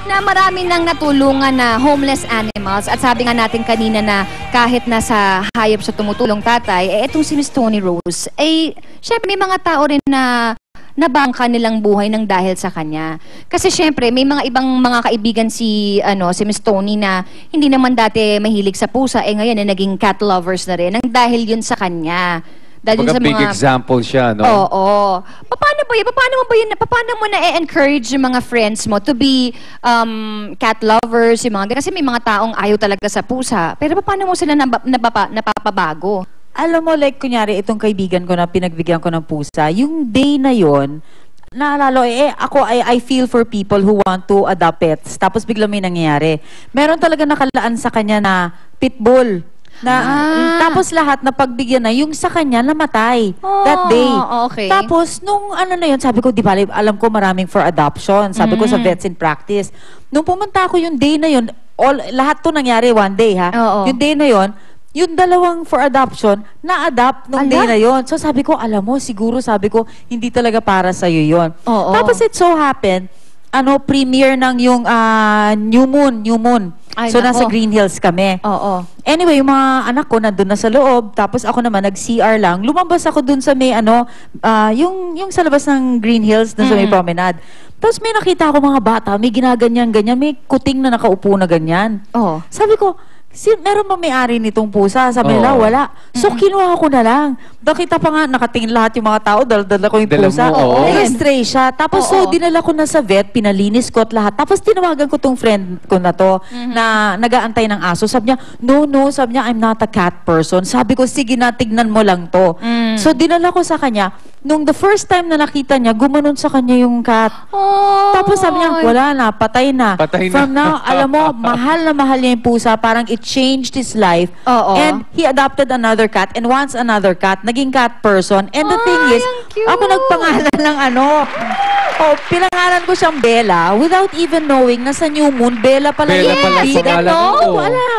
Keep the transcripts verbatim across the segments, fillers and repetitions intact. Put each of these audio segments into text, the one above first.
na marami nang natulungan na homeless animals at sabi nga natin kanina na kahit nasa hayop siya tumutulong tatay, eh itong si Miss Toni Rose, eh syempre may mga tao rin na nabangka nilang buhay ng dahil sa kanya. Kasi syempre may mga ibang mga kaibigan si ano si Miss Toni na hindi naman dati mahilig sa pusa, eh ngayon eh, naging cat lovers na rin nang dahil yun sa kanya. Dahil Baga sa big mga example siya, no? Oo. oo. Paano ba yun? Paano mo ba yun? Paano mo na-encourage yung mga friends mo to be um, cat lovers, yung mga kasi may mga taong ayaw talaga sa pusa. Pero paano mo sila nab nabapa napapabago? Alam mo, like, kunyari, itong kaibigan ko na pinagbigyan ko ng pusa, yung day na yon, naalala, eh, ako, I, I feel for people who want to adopt pets. Tapos bigla may nangyayari. Meron talaga nakalaan sa kanya na pitbull. Na, ah. Tapos lahat na pagbigyan na, yung sa kanya namatay oh, that day. Okay. Tapos, nung ano na yun, sabi ko, di ba, alam ko maraming for adoption. Sabi mm. ko sa Vets in Practice. Nung pumunta ako yung day na yun, all, lahat to nangyari one day, ha? Oh, oh. Yung day na yun, yung dalawang for adoption, na-adapt nung Ala? day na yon. So sabi ko, alam mo, siguro sabi ko, hindi talaga para sa'yo yon. Oh, oh. Tapos it so happened, ano, premiere ng yung uh, New Moon, New Moon. Ay, so, nako. Nasa Green Hills kami. Oo. Oh, oh. Anyway, yung mga anak ko nandun na sa loob, tapos ako naman nag-C R lang. Lumabas ako dun sa may, ano, uh, yung, yung sa labas ng Green Hills, dun mm. sa may promenade. Tapos may nakita ako mga bata, may ginaganyan-ganyan, may kuting na nakaupo na ganyan. Oo. Oh. Sabi ko, si, meron ba may-ari nitong pusa? Sabi nila, oh. wala. So, mm-hmm. kinuha ko na lang. Nakita pa nga, nakatingin lahat yung mga tao, dala-dala ko yung Dala pusa. Oo. Nag-stray siya. Tapos, oh, so, oh. dinala ko na sa vet, pinalinis ko at lahat. Tapos, tinawagan ko tong friend ko na to, mm-hmm. na nag-aantay ng aso. Sabi niya, no, no. Sabi niya, I'm not a cat person. Sabi ko, sige na, tignan mo lang to. Mm. So, dinala ko sa kanya. Nung the first time na nakita niya, gumanon sa kanya yung cat. Oh. Tapos, sabi niya, wala na, patay na. Patay From na. now, alam mo, mahal na mahal niya yung pusa. Parang it changed his life. Oo. And he adopted another cat and wants another cat. Naging cat person. And the Ay, thing is, ako nagpangalan ng ano, oh, pinangalan ko siyang Bella without even knowing na sa New Moon, Bella pala Bella yung pala pangalan mo. Hindi ko alam.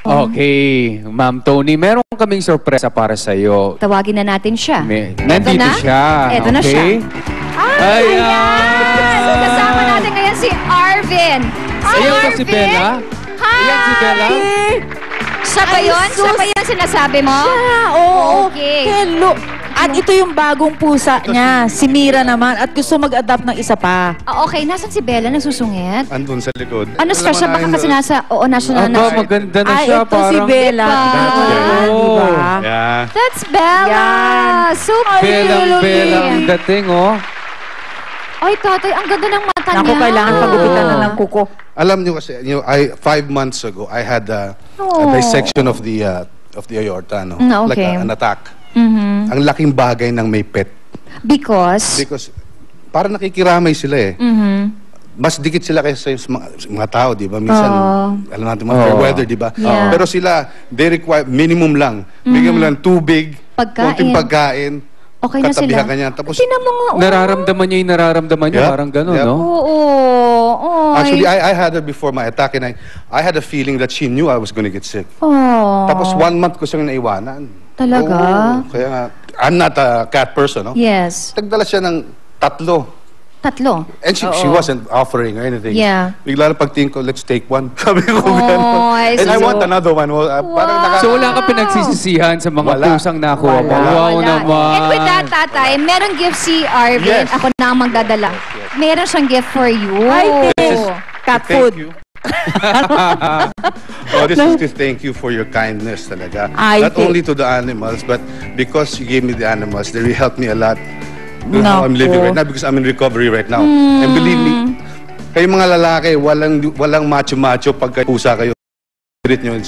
Okay, Ma'am Toni, meron kaming sorpresa para sa iyo. Tawagin na natin siya. May, nandito na? siya. Ito okay. na siya. Ay, ayan! So, kasama natin ngayon si Arvin. Si Ayan Arvin? Si Bella? Hi! Ayan si Bella? Siya ba yun? Siya ba yun sinasabi mo? Siya, oo. Okay. Hello. At ito yung bagong pusa niya, si Mira naman, at gusto mag-adapt ng isa pa. Ah, okay, nasan si Bella? Nagsusungit? Andun sa likod. Ano stress siya? Baka kasi nasa, oo, national Aba, na. maganda na Ay, siya. ito si parang... Bella. Oh. Diba? Yeah. That's Bella! Yan. So Bella, cute! Bella, ang dating, oh. Ay, tatay, ang ganda ng mata niya. Naku, kailangan pagupitan na ng kuko. Alam niyo kasi, you know, I, five months ago, I had a, a dissection of the uh, of the aorta, no? Mm, okay. Like a, an attack. Mm-hmm. Ang laking bagay ng may pet. Because? Because, para nakikiramay sila eh. Mm-hmm. Mas dikit sila kaysa sa mga, sa mga tao, di ba? Minsan, oh. alam natin mga fair oh. weather, di ba? Yeah. Pero sila, they require minimum lang. Mm-hmm. Bigyan mo lang tubig, pagkain. konting pagkain, okay na sila. Kanya. Tapos, Tinan mo nga, oh. Nararamdaman niya yung nararamdaman niya. Yep. Parang gano'n, Yep. no? Oo. Oh, oh, actually, I, I had her before my attack and I, I had a feeling that she knew I was going to get sick. Oh. Tapos one month ko siyang naiwanan. Talaga? Oo, kaya nga, I'm not a cat person, no? Yes. Nagdala siya ng tatlo. Tatlo? And she, she wasn't offering or anything. Yeah. Bigla na pagtingin ko, let's take one. Sabi ko, oh, gano'n. And I so, want another one. Well, uh, wow. parang naka, So wala ka pinagsisisihan sa mga Wala. pusang nakuha mo. Wala. Wow Wala. naman. And with that, tatay, merong gift si Arvin. Yes. Ako na ang magdadala. Meron siyang gift for you. Ay, This is cat to food. thank you. Oh, this is to thank you for your kindness talaga. I Not think- only to the animals, but because you gave me the animals, they really helped me a lot. With Naku. how I'm living right now because I'm in recovery right now. And believe me, kayo mga lalaki, walang walang macho-macho pagka pusa kayo. Spirit nyo.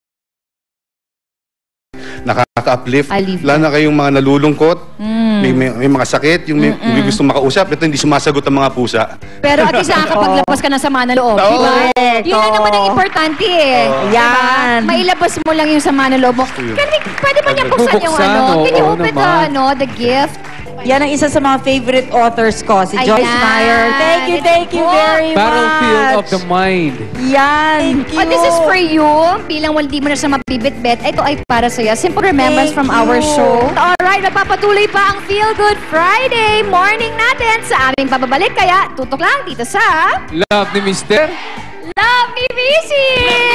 Nakaka-uplift. Lalo na kayong mga nalulungkot, may, may, may mga sakit, yung may, may gusto makausap, ito hindi sumasagot ang mga pusa. Pero at least nakapaglabas ka na sama ng loob. Oo. Diba? Correct. Yun lang naman ang importante eh. Oo. Diba? Yan. Mailabas mo lang yung sama ng loob mo. Can we, pwede ba niya buksan yung Bubuksan, ano? oo, Can you oo open the, naman. ano, the gift? Yan ang isa sa mga favorite authors ko, si Joyce Ayan. Meyer. Thank you, thank you very Battlefield much. of the Mind. Yan. Thank you. Oh, this is for you. Bilang hindi mo na siya mabibit-bit, ito ay para sa'yo. Simple remembrance Thank from our you. show. Alright, magpapatuloy pa ang Feel Good Friday morning natin sa aming pababalik. Kaya tutok lang dito sa Love ni Mister Love ni Vici!